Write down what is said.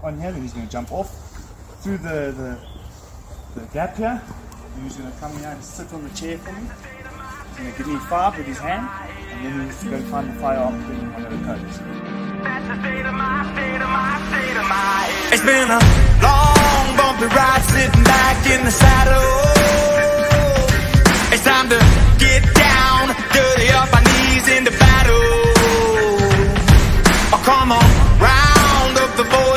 on here, then he's going to jump off through the gap here, and he's going to come here and sit on the chair for me. He's going to give me 5 with his hand, and then he needs to go and find the firearm depending on one of the codes. It's been a long, bumpy ride sitting back in the saddle. It's time to get down, dirty up our knees into battle. Oh, come on, round up the boys.